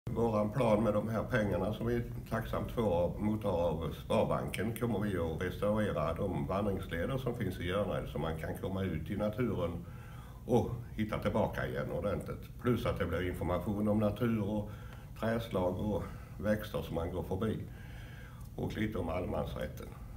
Våran plan med de här pengarna som vi tacksamt får motta av Sparbanken kommer vi att restaurera de vandringsleder som finns i Hjörnred så man kan komma ut i naturen och hitta tillbaka igen ordentligt. Plus att det blir information om natur och träslag och växter som man går förbi och lite om allemansrätten.